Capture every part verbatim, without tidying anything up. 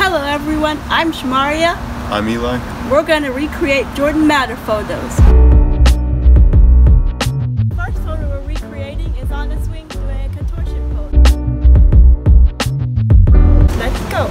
Hello everyone, I'm Shemariah. I'm Eli. We're going to recreate Jordan Matter photos. First photo we're recreating is on a swing doing a contortion pose. Let's go.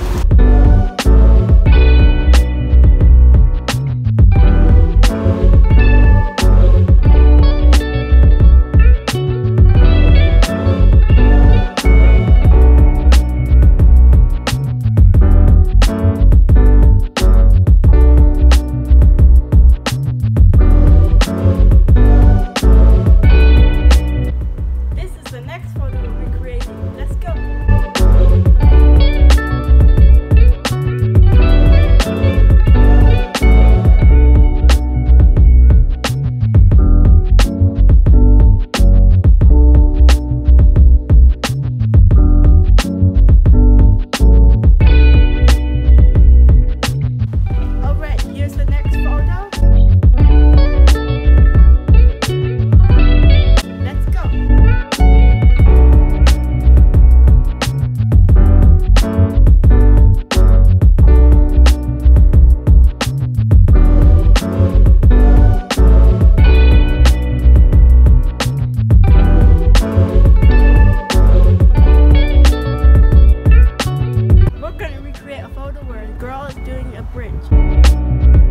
A photo where a girl is doing a bridge.